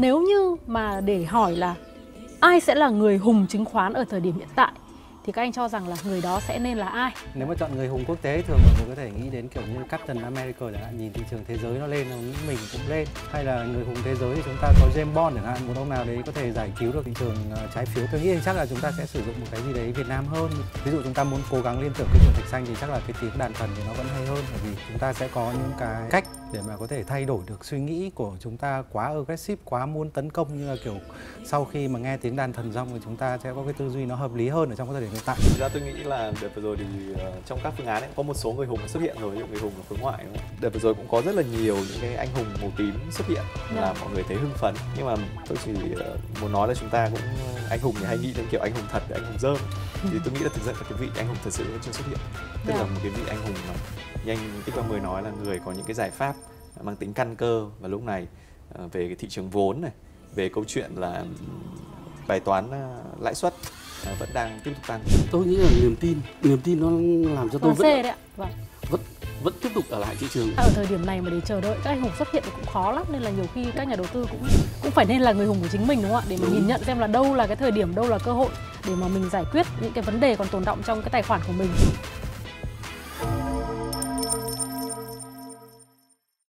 Nếu như mà để hỏi là ai sẽ là người hùng chứng khoán ở thời điểm hiện tại thì các anh cho rằng là người đó sẽ nên là ai? Nếu mà chọn người hùng quốc tế, thường mọi người có thể nghĩ đến kiểu như Captain America chẳng hạn, nhìn thị trường thế giới nó lên, mình cũng lên. Hay là người hùng thế giới thì chúng ta có James Bond chẳng hạn, một ông nào đấy có thể giải cứu được thị trường trái phiếu. Tôi nghĩ chắc là chúng ta sẽ sử dụng một cái gì đấy Việt Nam hơn. Ví dụ chúng ta muốn cố gắng liên tưởng cái nguồn thạch xanh thì chắc là cái tiếng đàn thần thì nó vẫn hay hơn, bởi vì chúng ta sẽ có những cái cách để mà có thể thay đổi được suy nghĩ của chúng ta quá aggressive, quá muốn tấn công, như là kiểu sau khi mà nghe tiếng đàn thần xong thì chúng ta sẽ có cái tư duy nó hợp lý hơn ở trong cái thời điểm hiện tại. Thực ra tôi nghĩ là đợt vừa rồi thì trong các phương án ấy, có một số người hùng xuất hiện rồi, ví dụ người hùng ở phương ngoại đúng không? Đợt vừa rồi cũng có rất là nhiều những cái anh hùng màu tím xuất hiện làm mọi người thấy hưng phấn. Nhưng mà tôi chỉ muốn nói là chúng ta cũng anh hùng thì hay nghĩ đến kiểu anh hùng thật, anh hùng dơm. Thì tôi nghĩ là thực ra là cái vị anh hùng thật sự chưa xuất hiện. Tức là một cái vị anh hùng mà như anh X30 nói là người có những cái giải pháp mang tính căn cơ vào lúc này, về cái thị trường vốn này, về câu chuyện là bài toán lãi suất vẫn đang tiếp tục tăng. Tôi nghĩ là niềm tin nó làm cho tôi vẫn tiếp tục ở lại thị trường. Ở thời điểm này mà để chờ đợi các anh hùng xuất hiện thì cũng khó lắm, nên là nhiều khi các nhà đầu tư cũng phải nên là người hùng của chính mình, đúng không ạ? Để mà nhìn nhận xem là đâu là cái thời điểm, đâu là cơ hội để mà mình giải quyết những cái vấn đề còn tồn đọng trong cái tài khoản của mình.